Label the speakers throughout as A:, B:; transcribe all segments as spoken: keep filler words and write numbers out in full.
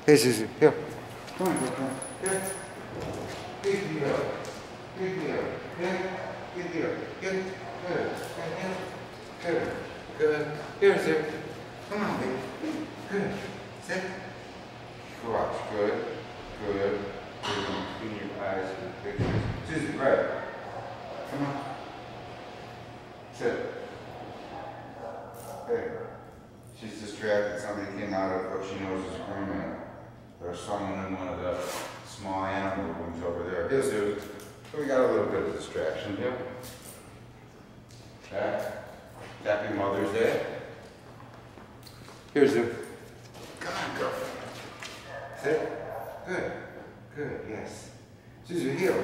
A: Hey, ZsuZsu, here. Come on, come on. Here. Good deal. Good deal. Here. Good deal. Good. Good. Good. Good. Good. Here, ZsuZsu. Come on, baby. Good. Sit. Watch. Good. Good. Good. Clean your eyes with pictures. ZsuZsu, right. Come on. Sit. Hey. She's distracted. Somebody came out of what she knows is a criminal. There's someone in one of the small animal rooms over there. Here's ZsuZsu. So we got a little bit of distraction here. Okay. Happy Mother's Day. Here's ZsuZsu. Come on, girlfriend. Sit. Good. Good. Yes. ZsuZsu, heel.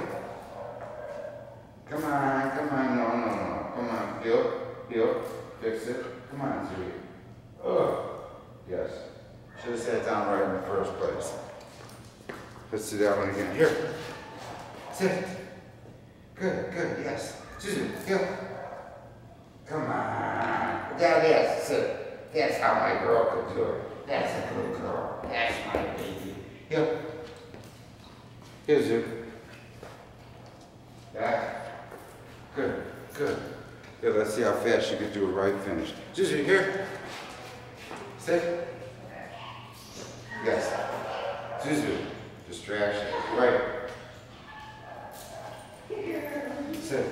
A: Come on. Come on. No, no, no. Come on. Heel. Heel. Fix it. Come on, ZsuZsu. Oh. Yes. Should have sat down right in the first place. Let's do that one again. Here. Sit. Good, good, yes. ZsuZsu, heel. Come on. That is, sit. That's how my girl could do it. That's a good girl. That's my baby. Heel. Here, ZsuZsu. Back. Good, good. Here, let's see how fast you can do a right finish. ZsuZsu, here. Sit. Yes. ZsuZsu. Distraction. Right. Sit.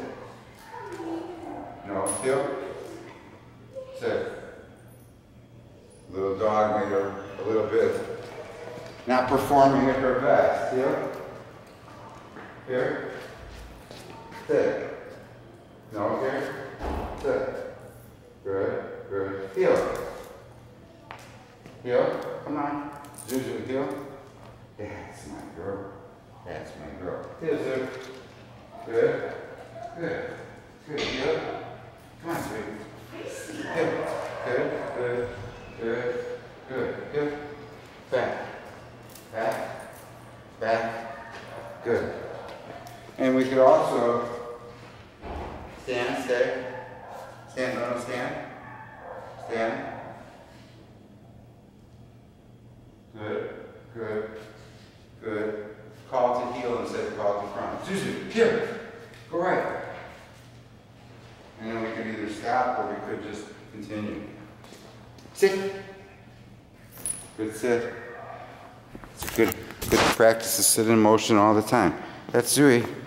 A: No. Heel. Sit. Little dog made her a little bit not performing at her best. Heel. Here. Sit. No. Here. Sit. Good. Good. Heel. Heel. Come on. ZsuZsu, heel. That's my girl. That's my girl. Heel, ZsuZsu. Good. Good. Good. Heel. Come on, sweetie. Heel. Good. Good. Good. Good. Heel. Back. Back. Back. Good. And we could also stand, stay. Stand, no, no, stand. Stand. Good, good, good. Call to heel instead of call to front. ZsuZsu, here. Go right. And then we could either stop or we could just continue. Sit. Good sit. It's a good, good practice to sit in motion all the time. That's ZsuZsu.